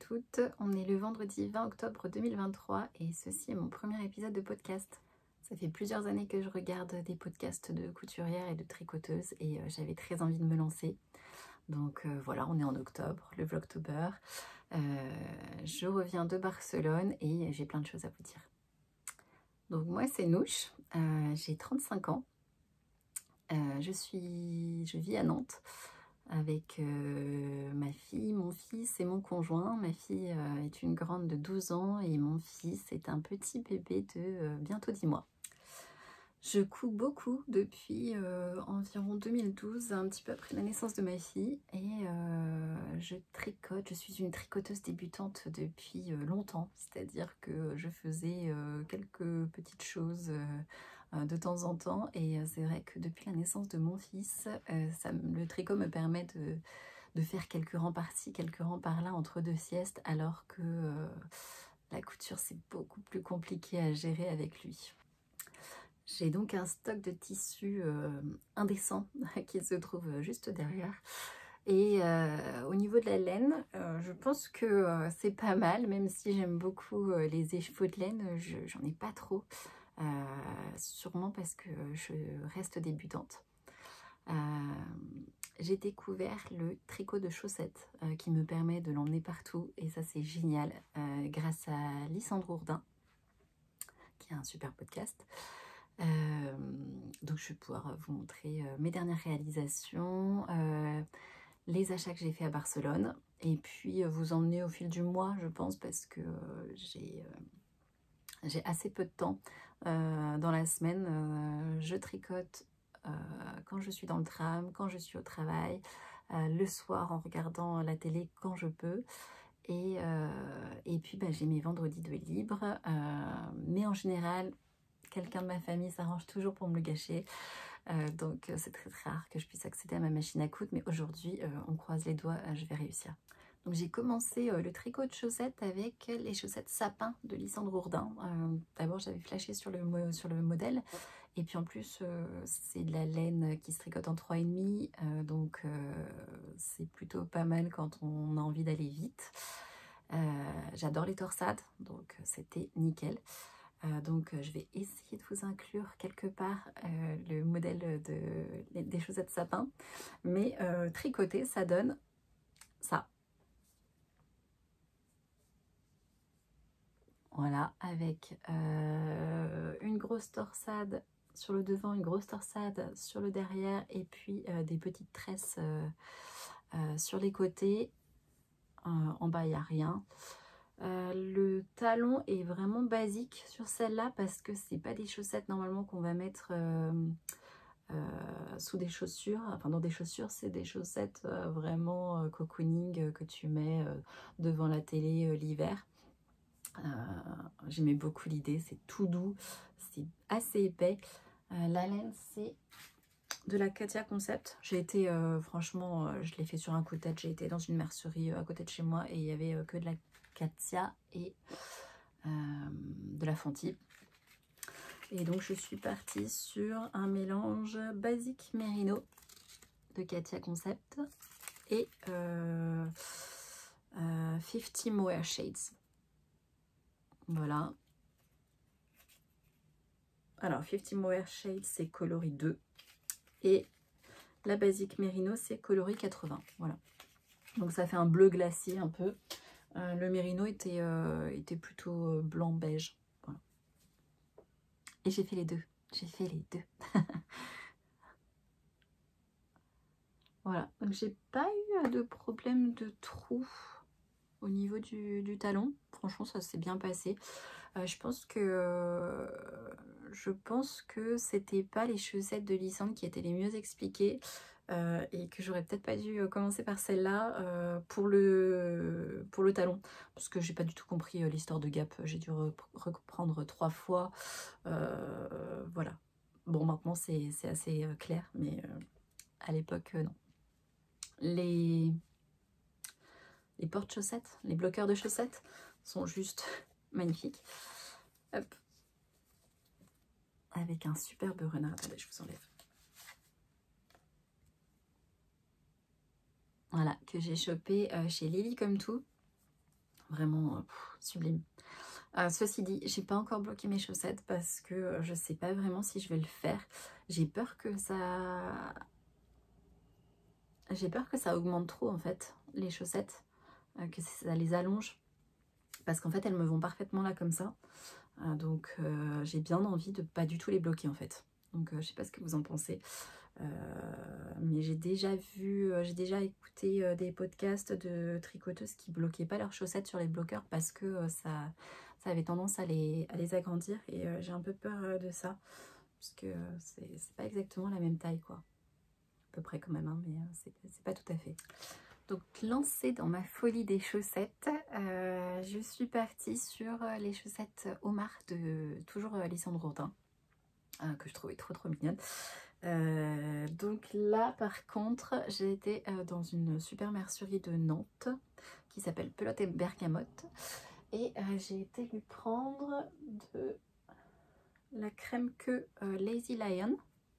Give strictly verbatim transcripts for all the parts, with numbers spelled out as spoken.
toutes, on est le vendredi vingt octobre deux mille vingt-trois et ceci est mon premier épisode de podcast. Ça fait plusieurs années que je regarde des podcasts de couturières et de tricoteuses et euh, j'avais très envie de me lancer. Donc euh, voilà, on est en octobre, le Vlogtober. Euh, je reviens de Barcelone et j'ai plein de choses à vous dire. Donc moi c'est Nouche, euh, j'ai trente-cinq ans, euh, je, suis, je vis à Nantes avec euh, ma fille, mon fils et mon conjoint. Ma fille euh, est une grande de douze ans et mon fils est un petit bébé de euh, bientôt dix mois. Je couds beaucoup depuis euh, environ deux mille douze, un petit peu après la naissance de ma fille, et euh, je tricote. Je suis une tricoteuse débutante depuis euh, longtemps, c'est-à-dire que je faisais euh, quelques petites choses euh, de temps en temps, et euh, c'est vrai que depuis la naissance de mon fils, euh, ça, le tricot me permet de, de faire quelques rangs par-ci, quelques rangs par-là entre deux siestes, alors que euh, la couture c'est beaucoup plus compliqué à gérer avec lui. J'ai donc un stock de tissus euh, indécent qui se trouve juste derrière. Et euh, au niveau de la laine, euh, je pense que euh, c'est pas mal, même si j'aime beaucoup euh, les écheveaux de laine, j'en ai pas trop. Euh, sûrement parce que je reste débutante. Euh, j'ai découvert le tricot de chaussettes euh, qui me permet de l'emmener partout. Et ça, c'est génial, euh, grâce à Lysandre Ourdin, qui a un super podcast. Euh, donc je vais pouvoir vous montrer euh, mes dernières réalisations, euh, les achats que j'ai fait à Barcelone, et puis euh, vous emmener au fil du mois, je pense, parce que euh, j'ai euh, j'ai assez peu de temps euh, dans la semaine. Euh, je tricote euh, quand je suis dans le tram, quand je suis au travail, euh, le soir en regardant la télé quand je peux. Et, euh, et puis bah, j'ai mes vendredis de libre, euh, mais en général quelqu'un de ma famille s'arrange toujours pour me le gâcher, euh, donc c'est très, très rare que je puisse accéder à ma machine à coudre, mais aujourd'hui euh, on croise les doigts, euh, je vais réussir. Donc j'ai commencé euh, le tricot de chaussettes avec les chaussettes sapin de Lysandre Ourdin. Euh, D'abord j'avais flashé sur le, sur le modèle, et puis en plus euh, c'est de la laine qui se tricote en trois virgule cinq, euh, donc euh, c'est plutôt pas mal quand on a envie d'aller vite. Euh, J'adore les torsades, donc c'était nickel. Euh, donc euh, je vais essayer de vous inclure quelque part euh, le modèle de, des chaussettes sapin, mais euh, tricoté ça donne ça. Voilà, avec euh, une grosse torsade sur le devant, une grosse torsade sur le derrière, et puis euh, des petites tresses euh, euh, sur les côtés. Euh, en bas il n'y a rien. Euh, le talon est vraiment basique sur celle-là parce que c'est pas des chaussettes normalement qu'on va mettre euh, euh, sous des chaussures. Enfin, dans des chaussures, c'est des chaussettes euh, vraiment euh, cocooning euh, que tu mets euh, devant la télé euh, l'hiver. Euh, J'aimais beaucoup l'idée, c'est tout doux, c'est assez épais. Euh, la laine, c'est de la Katia Concept. J'ai été, euh, franchement, euh, je l'ai fait sur un coup de tête. J'ai été dans une mercerie euh, à côté de chez moi et il y avait euh, que de la Katia et euh, de la Fenty. Et donc je suis partie sur un mélange basique Merino de Katia Concept et euh, euh, cinquante Mohair Shades. Voilà. Alors cinquante Mohair Shades c'est coloris deux et la basique Merino c'est coloris quatre-vingts. Voilà. Donc ça fait un bleu glacé un peu. Euh, le Merino était, euh, était plutôt blanc beige. Voilà. Et j'ai fait les deux. J'ai fait les deux. Voilà. Donc j'ai pas eu de problème de trou au niveau du, du talon. Franchement, ça s'est bien passé. Euh, je pense que euh, je pense que c'était pas les chaussettes de Lysandre qui étaient les mieux expliquées. Euh, et que j'aurais peut-être pas dû commencer par celle-là euh, pour, le, pour le talon, parce que j'ai pas du tout compris euh, l'histoire de Gap. J'ai dû reprendre trois fois. Euh, voilà. Bon, maintenant c'est assez euh, clair, mais euh, à l'époque, euh, non. Les, les porte-chaussettes, les bloqueurs de chaussettes sont juste magnifiques. Hop. Avec un superbe renard. Attendez, je vous enlève. Voilà, que j'ai chopé euh, chez Lily Comme Tout. Vraiment pff, sublime. Euh, ceci dit, j'ai pas encore bloqué mes chaussettes parce que je sais pas vraiment si je vais le faire. J'ai peur que ça... J'ai peur que ça augmente trop en fait, les chaussettes, euh, que ça les allonge. Parce qu'en fait, elles me vont parfaitement là comme ça. Euh, donc, euh, j'ai bien envie de pas du tout les bloquer en fait. Donc, euh, je sais pas ce que vous en pensez. Euh, mais j'ai déjà vu, euh, j'ai déjà écouté euh, des podcasts de tricoteuses qui bloquaient pas leurs chaussettes sur les bloqueurs parce que euh, ça, ça avait tendance à les, à les agrandir. Et euh, j'ai un peu peur euh, de ça. Parce que euh, c'est pas exactement la même taille quoi. À peu près quand même, hein, mais euh, c'est pas tout à fait. Donc lancée dans ma folie des chaussettes, euh, je suis partie sur les chaussettes Omar de toujours euh, Lysandre Bourdin, euh, que je trouvais trop trop mignonne. Euh, donc là par contre j'ai été euh, dans une super mercerie de Nantes qui s'appelle Pelote et Bergamote et euh, j'ai été lui prendre de la crème queue euh, Lazy Lion.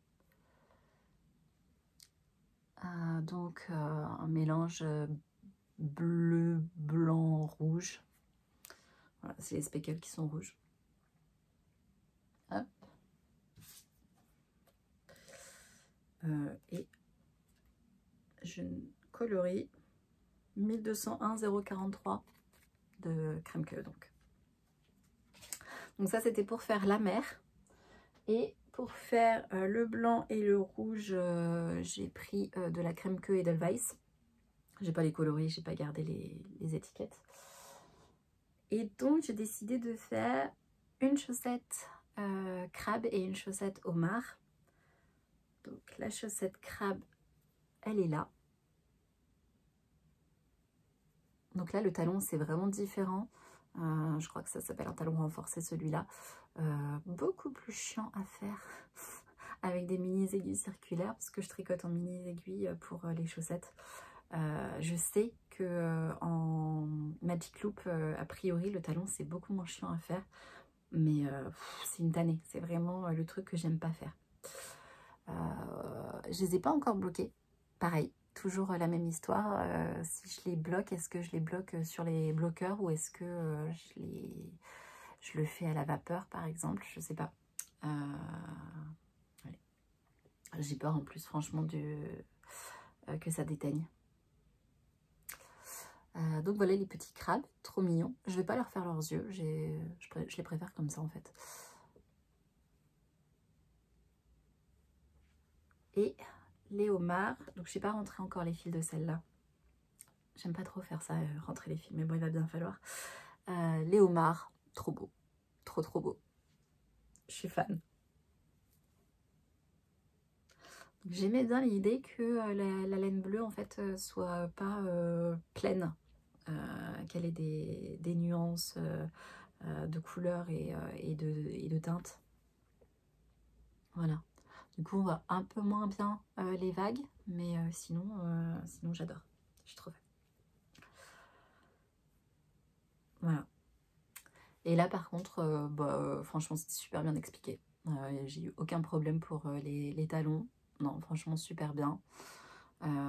Euh, donc euh, un mélange bleu, blanc, rouge. Voilà, c'est les speckles qui sont rouges. Hop. Euh, et je colorie mille deux cent un zéro quarante-trois de crème queue donc. Donc ça c'était pour faire la mer. Et pour faire euh, le blanc et le rouge, euh, j'ai pris euh, de la crème queue Edelweiss. J'ai pas les coloris, j'ai pas gardé les, les étiquettes. Et donc j'ai décidé de faire une chaussette euh, crabe et une chaussette homard. Donc la chaussette crabe, elle est là. Donc là le talon c'est vraiment différent. Euh, je crois que ça s'appelle un talon renforcé celui-là. Euh, beaucoup plus chiant à faire avec des mini aiguilles circulaires parce que je tricote en mini aiguilles pour euh, les chaussettes. Euh, je sais que euh, en Magic Loop, euh, a priori le talon c'est beaucoup moins chiant à faire, mais euh, c'est une tannée, c'est vraiment euh, le truc que j'aime pas faire. Euh, je les ai pas encore bloqués, pareil, toujours euh, la même histoire. Euh, si je les bloque, est-ce que je les bloque sur les bloqueurs ou est-ce que euh, je, les... je le fais à la vapeur par exemple, je sais pas. Euh... Ouais. J'ai peur en plus franchement de... euh, que ça déteigne. Euh, donc voilà les petits crabes, trop mignons. Je vais pas leur faire leurs yeux, je, je les préfère comme ça en fait. Et les homards, donc je n'ai pas rentré encore les fils de celle-là. J'aime pas trop faire ça, euh, rentrer les fils, mais bon il va bien falloir. Euh, les homards, trop beau, trop trop beau. Je suis fan. J'aimais bien l'idée que euh, la, la laine bleue en fait euh, soit pas euh, pleine. Euh, qu'elle ait des, des nuances euh, euh, de couleurs et, euh, et, de, et de teintes. Voilà. Du coup, on voit un peu moins bien euh, les vagues, mais euh, sinon, euh, sinon j'adore. Je trouve. Voilà. Et là, par contre, euh, bah, euh, franchement, c'était super bien expliqué. Euh, J'ai eu aucun problème pour euh, les, les talons. Non, franchement, super bien. Euh,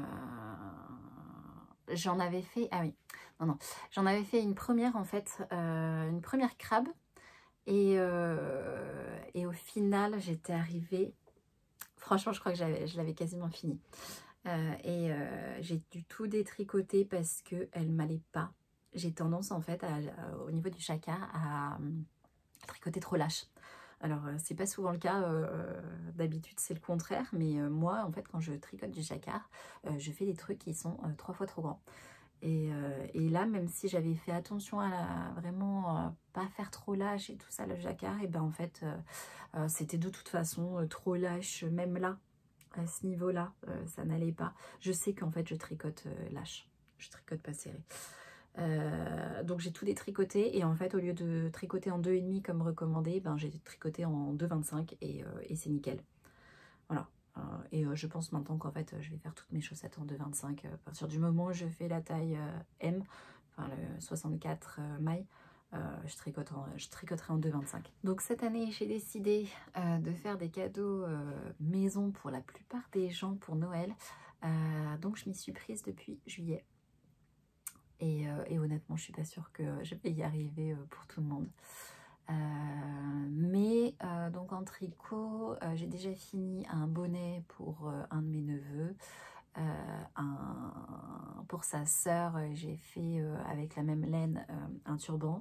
J'en avais fait... Ah oui, non, non. J'en avais fait une première, en fait, euh, une première crabe. Et, euh, et au final, j'étais arrivée... Franchement, je crois que je l'avais quasiment fini. Euh, et euh, j'ai dû tout détricoter parce qu'elle m'allait pas. J'ai tendance, en fait, à, à, au niveau du jacquard, à, à tricoter trop lâche. Alors, euh, c'est pas souvent le cas, euh, d'habitude c'est le contraire, mais euh, moi, en fait, quand je tricote du jacquard, euh, je fais des trucs qui sont euh, trois fois trop grands. Et, euh, et là, même si j'avais fait attention à la, vraiment euh, pas faire trop lâche et tout ça, le jacquard, et ben en fait, euh, euh, c'était de toute façon euh, trop lâche, même là, à ce niveau-là, euh, ça n'allait pas. Je sais qu'en fait, je tricote euh, lâche, je tricote pas serré. Euh, donc j'ai tout détricoté et en fait au lieu de tricoter en deux virgule cinq comme recommandé, ben, j'ai tricoté en deux virgule vingt-cinq et, euh, et c'est nickel. Voilà. Euh, et euh, je pense maintenant qu'en fait je vais faire toutes mes chaussettes en deux virgule vingt-cinq. Euh, à partir du moment où je fais la taille euh, M, enfin le soixante-quatre euh, mailles, euh, je, tricote en, je tricoterai en deux virgule vingt-cinq. Donc cette année j'ai décidé euh, de faire des cadeaux euh, maison pour la plupart des gens pour Noël. Euh, donc je m'y suis prise depuis juillet. Et, euh, et honnêtement, je suis pas sûre que je vais y arriver euh, pour tout le monde. Euh, mais euh, donc en tricot, euh, j'ai déjà fini un bonnet pour euh, un de mes neveux. Euh, un, pour sa sœur, j'ai fait euh, avec la même laine euh, un turban.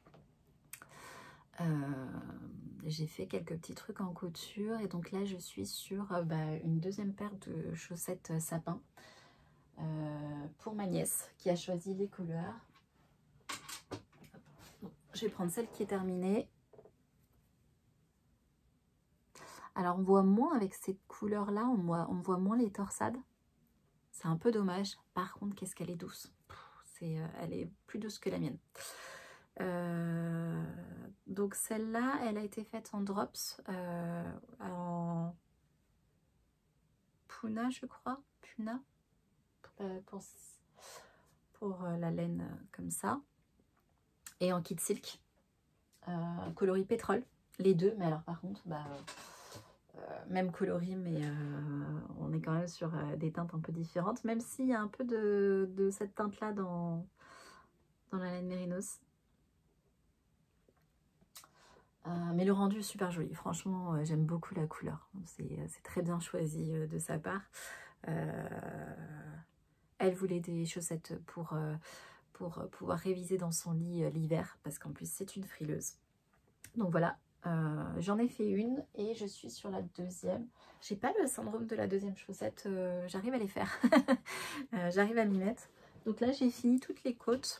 Euh, j'ai fait quelques petits trucs en couture et donc là je suis sur euh, bah, une deuxième paire de chaussettes euh, sapin euh, pour ma nièce qui a choisi les couleurs. Je vais prendre celle qui est terminée. Alors on voit moins avec ces couleurs là, on voit, on voit moins les torsades. C'est un peu dommage. Par contre, qu'est-ce qu'elle est douce. C'est, euh, elle est plus douce que la mienne. Euh, donc celle-là, elle a été faite en drops, euh, en Puna, je crois. Puna. Euh, pour, pour euh, la laine euh, comme ça. Et en kit silk. Euh, coloris pétrole. Les deux, mais alors par contre, bah... Euh, même coloris, mais euh, on est quand même sur euh, des teintes un peu différentes, même s'il y a un peu de, de cette teinte-là dans, dans la laine mérinos. Euh, mais le rendu est super joli, franchement, euh, j'aime beaucoup la couleur. C'est très bien choisi euh, de sa part. Euh, elle voulait des chaussettes pour, euh, pour pouvoir réviser dans son lit euh, l'hiver, parce qu'en plus c'est une frileuse. Donc voilà. Euh, j'en ai fait une et je suis sur la deuxième. J'ai pas le syndrome de la deuxième chaussette, euh, j'arrive à les faire. euh, j'arrive à m'y mettre. Donc là j'ai fini toutes les côtes.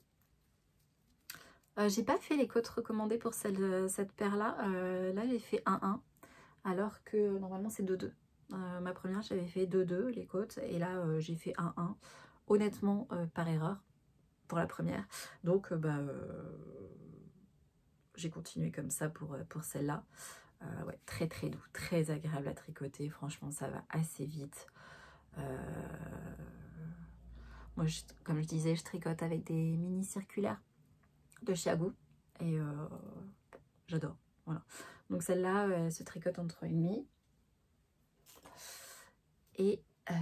Euh, j'ai pas fait les côtes recommandées pour celle, cette paire là. Euh, là j'ai fait un un alors que normalement c'est deux deux. Euh, ma première j'avais fait deux deux les côtes et là euh, j'ai fait un un. Honnêtement euh, par erreur pour la première. Donc euh, bah euh, j'ai continué comme ça pour, pour celle-là. Euh, ouais, très très doux, très agréable à tricoter. Franchement, ça va assez vite. Euh... Moi, je, comme je disais, je tricote avec des mini circulaires de chez Agou. Et euh... j'adore. Voilà. Donc celle-là, elle se tricote en trois virgule cinq. Et euh...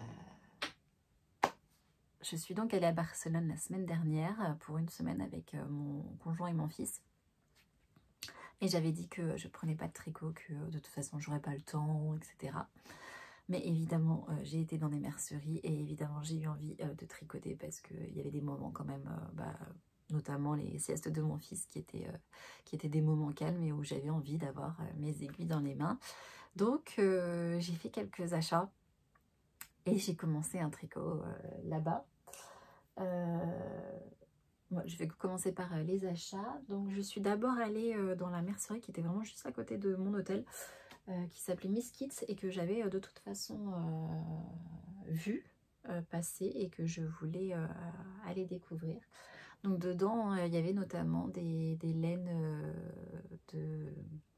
je suis donc allée à Barcelone la semaine dernière pour une semaine avec mon conjoint et mon fils. Et j'avais dit que je prenais pas de tricot, que de toute façon j'aurais pas le temps, et cetera. Mais évidemment, euh, j'ai été dans des merceries et évidemment j'ai eu envie euh, de tricoter parce qu'il y avait des moments quand même, euh, bah, notamment les siestes de mon fils qui étaient, euh, qui étaient des moments calmes et où j'avais envie d'avoir euh, mes aiguilles dans les mains. Donc euh, j'ai fait quelques achats et j'ai commencé un tricot euh, là-bas. Euh, Moi, je vais commencer par euh, les achats. Donc, je suis d'abord allée euh, dans la mercerie qui était vraiment juste à côté de mon hôtel, euh, qui s'appelait Miss Kits et que j'avais euh, de toute façon euh, vu euh, passer et que je voulais euh, aller découvrir. Donc, dedans, euh, il y avait notamment des, des laines euh, de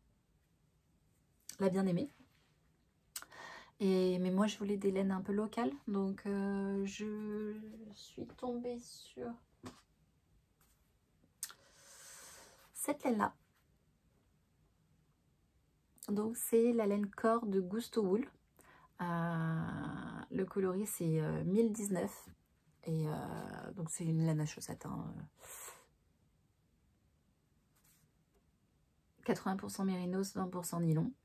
la bien-aimée. Et, mais moi, je voulais des laines un peu locales. Donc, euh, je suis tombée sur cette laine-là. Donc c'est la laine corps de Gusto Wool. Euh, le coloris c'est euh, mille dix-neuf. Et euh, donc c'est une laine à chaussettes. Hein. quatre-vingts pour cent mérinos, vingt pour cent nylon.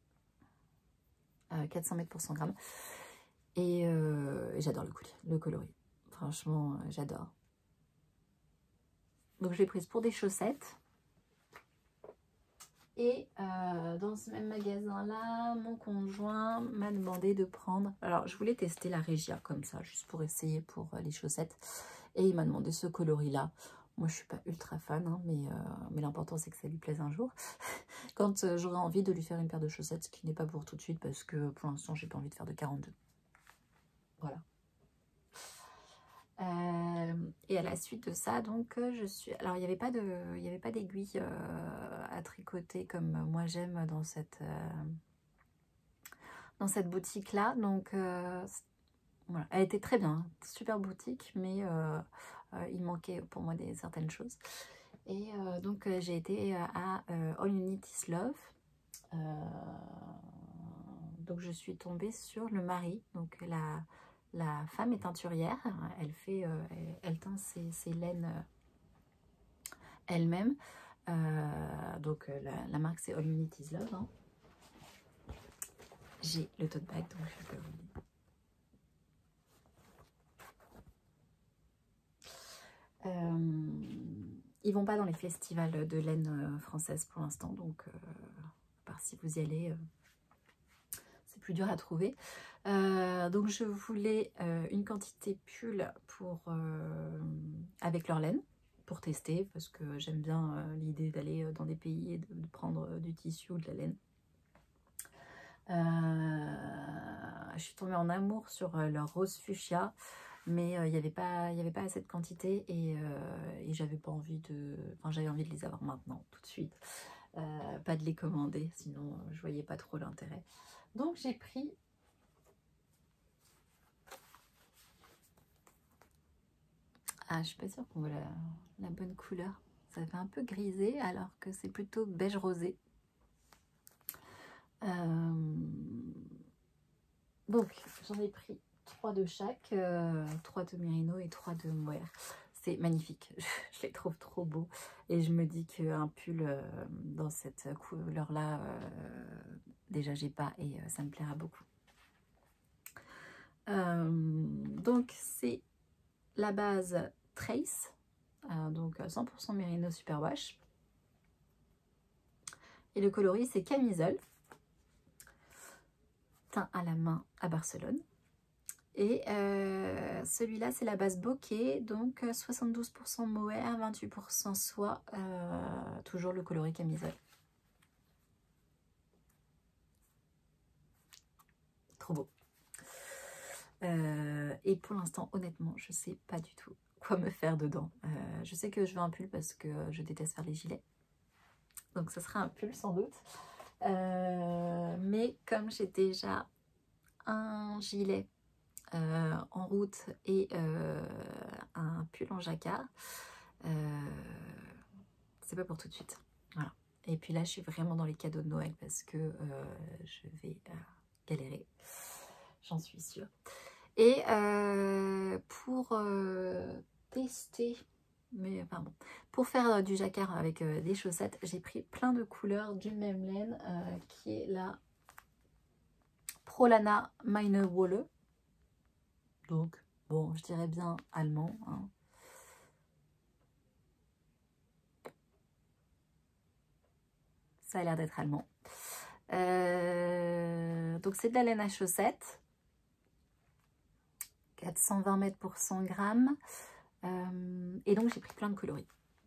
Euh, quatre cents mètres pour cent grammes. Et, euh, et j'adore le, le coloris. Franchement, euh, j'adore. Donc je l'ai prise pour des chaussettes. Et euh, dans ce même magasin-là, mon conjoint m'a demandé de prendre... Alors, je voulais tester la Regia comme ça, juste pour essayer pour euh, les chaussettes. Et il m'a demandé ce coloris-là. Moi, je suis pas ultra fan, hein, mais, euh, mais l'important, c'est que ça lui plaise un jour. Quand euh, j'aurai envie de lui faire une paire de chaussettes, ce qui n'est pas pour tout de suite, parce que pour l'instant, j'ai pas envie de faire de quarante-deux. Voilà. Euh, et à la suite de ça, donc je suis. Alors il n'y avait pas de, il y avait pas d'aiguille euh, à tricoter comme moi j'aime dans cette euh, dans cette boutique là. Donc euh, voilà, elle était très bien, hein, super boutique, mais euh, euh, il manquait pour moi des certaines choses. Et euh, donc euh, j'ai été à euh, All You Need Is Love. Euh, donc je suis tombée sur le mari, donc la La femme est teinturière, elle, fait, euh, elle, elle teint ses, ses laines euh, elle-même. Euh, donc euh, la, la marque c'est All You Need Is Love. Hein. J'ai le tote bag, donc je peux vous le dire. Euh, ils vont pas dans les festivals de laine euh, française pour l'instant, donc euh, à part si vous y allez, euh, c'est plus dur à trouver. Euh, donc je voulais euh, une quantité pull pour, euh, avec leur laine pour tester, parce que j'aime bien euh, l'idée d'aller dans des pays et de, de prendre du tissu ou de la laine. Euh, je suis tombée en amour sur euh, leur rose fuchsia, mais il euh, n'y avait pas il y avait pas assez de quantité et, euh, et j'avais pas envie de enfin j'avais envie de les avoir maintenant tout de suite, euh, pas de les commander, sinon euh, je voyais pas trop l'intérêt. Donc j'ai pris ah je suis pas sûre qu'on voit la, la bonne couleur, ça fait un peu grisé alors que c'est plutôt beige rosé. Euh, donc j'en ai pris trois de chaque, euh, trois de Merino et trois de Mohair. C'est magnifique, je les trouve trop beaux et je me dis qu'un pull euh, dans cette couleur là euh, déjà j'ai pas et euh, ça me plaira beaucoup. Euh, donc c'est la base Trace, euh, donc cent pour cent Merino Superwash et le coloris c'est camisole, teint à la main à Barcelone. Et euh, celui-là, c'est la base bokeh, donc soixante-douze pour cent mohair, vingt-huit pour cent soie, euh, toujours le coloris camisole. Trop beau. Euh, et pour l'instant, honnêtement, je sais pas du tout quoi me faire dedans. Euh, je sais que je veux un pull parce que je déteste faire les gilets. Donc ce sera un pull sans doute. Euh, mais comme j'ai déjà un gilet Euh, en route et euh, un pull en jacquard, euh, c'est pas pour tout de suite. Voilà. Et puis là, je suis vraiment dans les cadeaux de Noël parce que euh, je vais euh, galérer, j'en suis sûre. Et euh, pour euh, tester, mais enfin bon, pour faire euh, du jacquard avec euh, des chaussettes, j'ai pris plein de couleurs d'une même laine euh, qui est la Prolana Meine Wolle. Donc, bon, je dirais bien allemand. Hein. Ça a l'air d'être allemand. Euh, donc, c'est de la laine à chaussettes. quatre cent vingt mètres pour cent grammes. Euh, et donc, j'ai pris plein de coloris.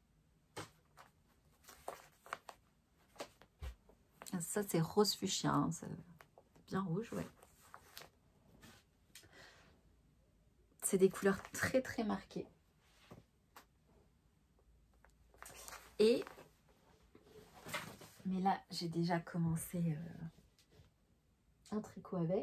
Ça, c'est rose fuchsia. Hein, bien rouge, ouais. C'est des couleurs très, très marquées. Et... Mais là, j'ai déjà commencé euh, un tricot avec.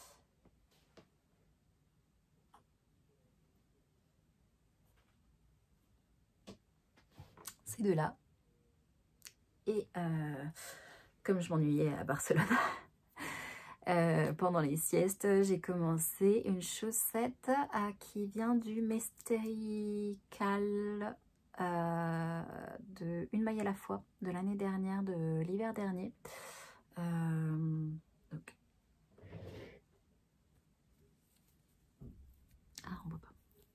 Ces deux-là. Et euh, comme je m'ennuyais à Barcelone euh, pendant les siestes, j'ai commencé une chaussette euh, qui vient du Mesterical euh, de Une maille à la fois de l'année dernière, de l'hiver dernier. Euh, donc... Ah, on voit pas.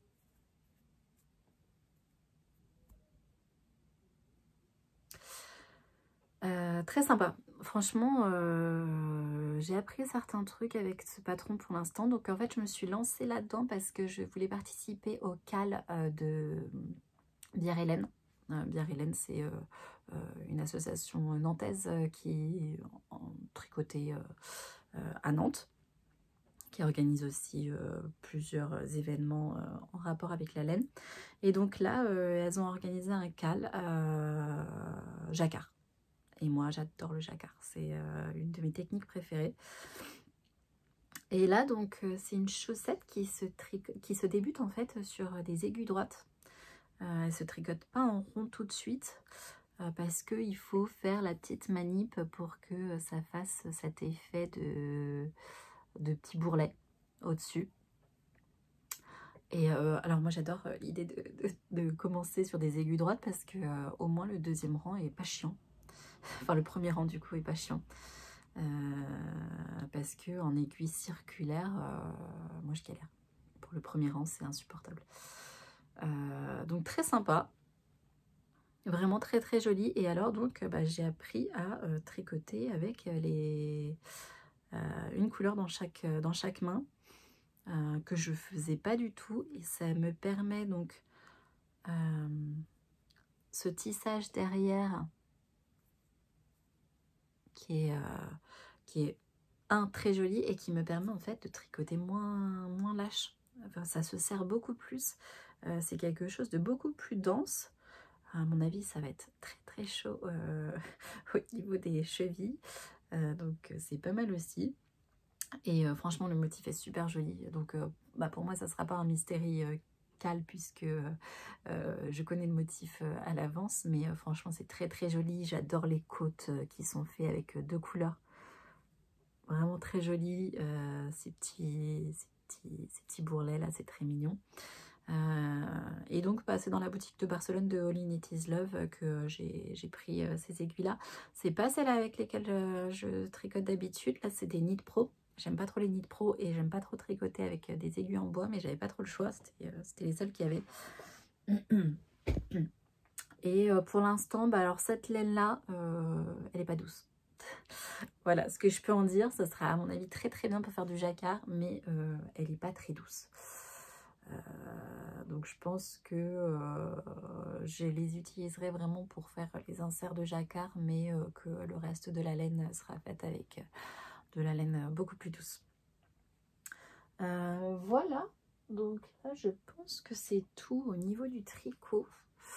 Euh, très sympa. Franchement, euh, j'ai appris certains trucs avec ce patron pour l'instant. Donc, en fait, je me suis lancée là-dedans parce que je voulais participer au cal euh, de Bière Hélène. Euh, Bière Hélène, c'est euh, euh, une association nantaise euh, qui est en, en tricoté euh, euh, à Nantes, qui organise aussi euh, plusieurs événements euh, en rapport avec la laine. Et donc là, euh, elles ont organisé un cal euh, jacquard. Et moi, j'adore le jacquard. C'est euh, une de mes techniques préférées. Et là, donc, euh, c'est une chaussette qui se, qui se débute en fait sur des aiguilles droites. Euh, elle ne se tricote pas en rond tout de suite euh, parce qu'il faut faire la petite manip pour que ça fasse cet effet de, de petit bourrelet au-dessus. Et euh, alors moi j'adore euh, l'idée de, de, de commencer sur des aiguilles droites parce que euh, au moins le deuxième rang est pas chiant. Enfin le premier rang du coup est pas chiant. Euh, parce que en aiguille circulaire, euh, moi je galère. Pour le premier rang c'est insupportable. Euh, donc très sympa. Vraiment très très joli. Et alors donc bah, j'ai appris à euh, tricoter avec les euh, une couleur dans chaque, dans chaque main. Euh, que je faisais pas du tout, et ça me permet donc euh, ce tissage derrière qui est, euh, qui est un très joli et qui me permet en fait de tricoter moins, moins lâche. Enfin, ça se serre beaucoup plus, euh, c'est quelque chose de beaucoup plus dense. À mon avis ça va être très très chaud euh, au niveau des chevilles, euh, donc c'est pas mal aussi. Et euh, franchement le motif est super joli, donc euh, bah, pour moi ça sera pas un mystérie euh, cal puisque euh, je connais le motif euh, à l'avance, mais euh, franchement c'est très très joli. J'adore les côtes euh, qui sont faites avec euh, deux couleurs, vraiment très joli. Euh, ces, petits, ces, petits, ces petits bourrelets là, c'est très mignon. Euh, et donc bah, c'est dans la boutique de Barcelone de All In It Is Love que j'ai pris euh, ces aiguilles là. C'est pas celles avec lesquelles euh, je tricote d'habitude, là c'est des Knit Pro. J'aime pas trop les Knit Pro et j'aime pas trop tricoter avec euh, des aiguilles en bois, mais j'avais pas trop le choix, c'était euh, les seules qu'il y avait. Et euh, pour l'instant, bah, alors cette laine là, euh, elle est pas douce. Voilà, ce que je peux en dire, ça sera à mon avis très très bien pour faire du jacquard, mais euh, elle n'est pas très douce. Euh, donc je pense que euh, je les utiliserai vraiment pour faire les inserts de jacquard, mais euh, que le reste de la laine sera faite avec de la laine beaucoup plus douce. Euh, voilà, donc là je pense que c'est tout au niveau du tricot.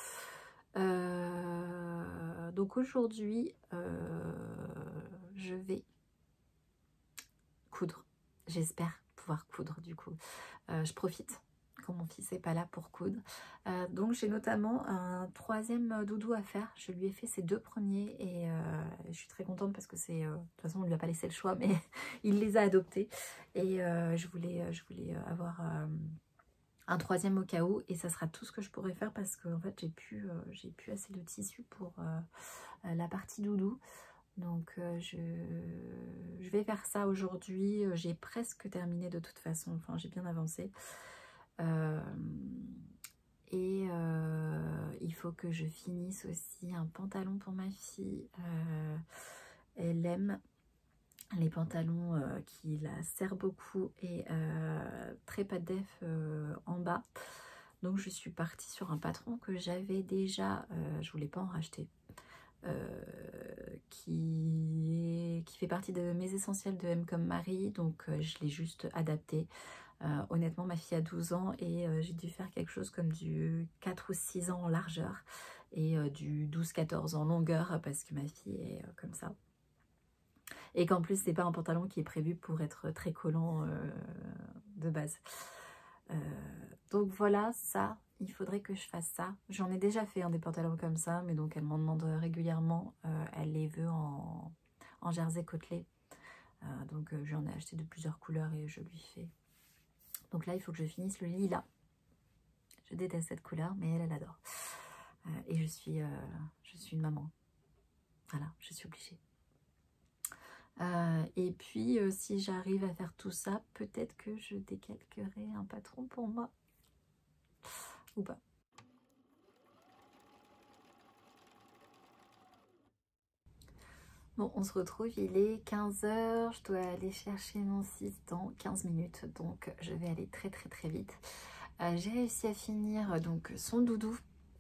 Euh, donc aujourd'hui, euh, je vais coudre. J'espère pouvoir coudre du coup. Euh, je profite quand mon fils n'est pas là pour coudre. Euh, donc j'ai notamment un troisième doudou à faire. Je lui ai fait ces deux premiers et euh, je suis très contente parce que c'est... Euh, de toute façon on ne lui a pas laissé le choix, mais il les a adoptés. Et euh, je, voulais, je voulais avoir... Euh, un troisième au cas où, et ça sera tout ce que je pourrais faire parce que en fait j'ai plus euh, j'ai plus assez de tissu pour euh, la partie doudou, donc euh, je, je vais faire ça aujourd'hui. J'ai presque terminé de toute façon, enfin j'ai bien avancé, euh, et euh, il faut que je finisse aussi un pantalon pour ma fille. Euh, elle aime les pantalons euh, qui la serrent beaucoup et euh, très pas de def euh, en bas. Donc je suis partie sur un patron que j'avais déjà, euh, je voulais pas en racheter, euh, qui, est, qui fait partie de mes essentiels de M comme Marie, donc euh, je l'ai juste adapté. Euh, honnêtement ma fille a douze ans et euh, j'ai dû faire quelque chose comme du quatre ou six ans en largeur et euh, du douze quatorze en longueur parce que ma fille est euh, comme ça. Et qu'en plus, c'est pas un pantalon qui est prévu pour être très collant euh, de base. Euh, donc voilà, ça, il faudrait que je fasse ça. J'en ai déjà fait hein, des pantalons comme ça, mais donc elle m'en demande régulièrement. Euh, elle les veut en, en jersey côtelé. Euh, donc euh, j'en ai acheté de plusieurs couleurs et je lui fais. Donc là, il faut que je finisse le lilas. Je déteste cette couleur, mais elle, elle adore. Euh, et je suis, euh, je suis une maman. Voilà, je suis obligée. Euh, et puis euh, si j'arrive à faire tout ça, peut-être que je décalquerai un patron pour moi ou pas. Bon, on se retrouve, il est quinze heures, je dois aller chercher mon fils dans quinze minutes, donc je vais aller très très très vite. Euh, j'ai réussi à finir donc son doudou,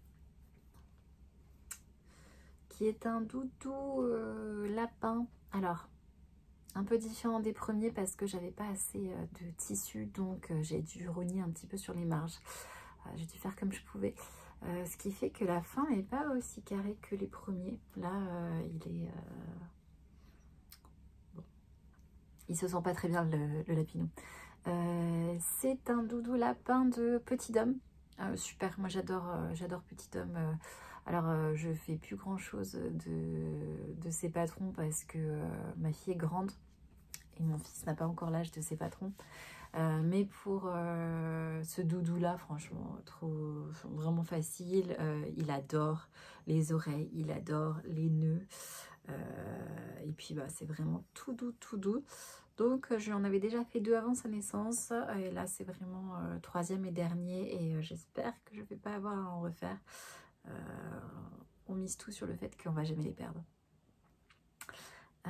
qui est un doudou euh, lapin. Alors, un peu différent des premiers parce que j'avais pas assez euh, de tissu, donc euh, j'ai dû rogner un petit peu sur les marges. Euh, j'ai dû faire comme je pouvais. Euh, ce qui fait que la fin n'est pas aussi carrée que les premiers. Là, euh, il est... Euh... Bon. Il se sent pas très bien le, le lapinou. Euh, C'est un doudou lapin de Petit Homme. Euh, super, moi j'adore euh, j'adore Petit Homme. Euh, alors euh, je fais plus grand chose de, de ces patrons parce que euh, ma fille est grande. et mon fils n'a pas encore l'âge de ses patrons. Euh, mais pour euh, ce doudou là, franchement, trop, vraiment facile. Euh, il adore les oreilles, il adore les nœuds. Euh, et puis bah, c'est vraiment tout doux, tout doux. Donc je lui en avais déjà fait deux avant sa naissance. Et là c'est vraiment euh, troisième et dernier. Et euh, j'espère que je ne vais pas avoir à en refaire. Euh, on mise tout sur le fait qu'on va jamais les perdre. Euh,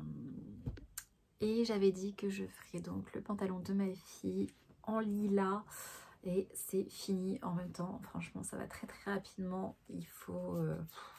Et j'avais dit que je ferais donc le pantalon de ma fille en lilas. Et c'est fini en même temps. Franchement, ça va très très rapidement. Il faut euh,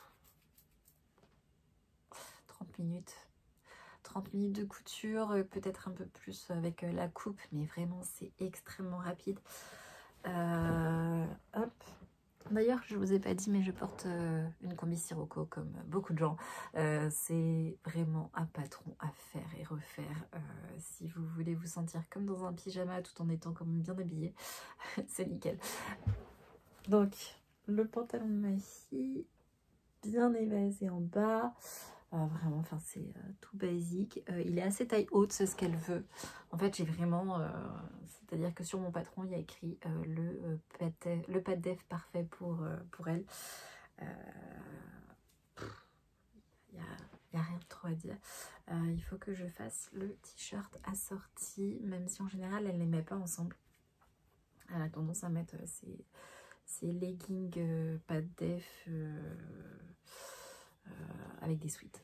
trente minutes. trente minutes de couture, peut-être un peu plus avec la coupe. Mais vraiment, c'est extrêmement rapide. Euh, hop. D'ailleurs, je ne vous ai pas dit, mais je porte euh, une combi Sirocco comme beaucoup de gens. Euh, c'est vraiment un patron à faire et refaire. Euh, si vous voulez vous sentir comme dans un pyjama tout en étant quand même bien habillé, c'est nickel. Donc, le pantalon de ma fille, bien évasé en bas. Euh, vraiment, enfin, c'est euh, tout basique. Euh, il est assez taille haute, c'est ce qu'elle veut. En fait, j'ai vraiment... Euh, C'est-à-dire que sur mon patron, il y a écrit euh, le, euh, pâte, le pas de def parfait pour, euh, pour elle. Il euh, n'y a, y a rien de trop à dire. Euh, il faut que je fasse le t-shirt assorti, même si en général, elle ne les met pas ensemble. Elle a tendance à mettre euh, ses, ses leggings euh, pas de def euh, euh, avec des sweats.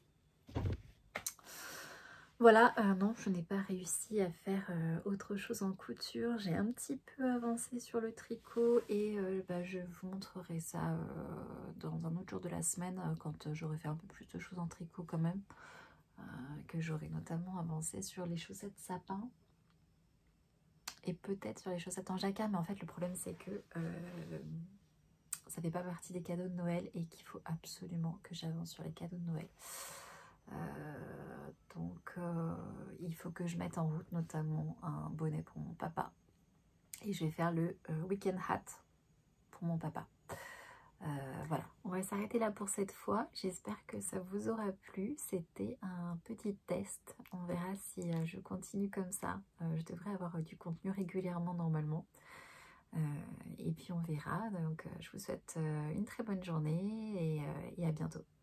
Voilà, euh, non, je n'ai pas réussi à faire euh, autre chose en couture. J'ai un petit peu avancé sur le tricot et euh, bah, je vous montrerai ça euh, dans un autre jour de la semaine euh, quand j'aurai fait un peu plus de choses en tricot quand même. Euh, que j'aurai notamment avancé sur les chaussettes sapin et peut-être sur les chaussettes en jacquard. Mais en fait, le problème c'est que euh, ça fait pas partie des cadeaux de Noël et qu'il faut absolument que j'avance sur les cadeaux de Noël. Euh, donc euh, il faut que je mette en route notamment un bonnet pour mon papa et je vais faire le euh, week-end hat pour mon papa. Euh, voilà, on va s'arrêter là pour cette fois. J'espère que ça vous aura plu. C'était un petit test. On verra si euh, je continue comme ça. Euh, je devrais avoir euh, du contenu régulièrement normalement. Euh, et puis on verra. Donc euh, je vous souhaite euh, une très bonne journée et, euh, et à bientôt.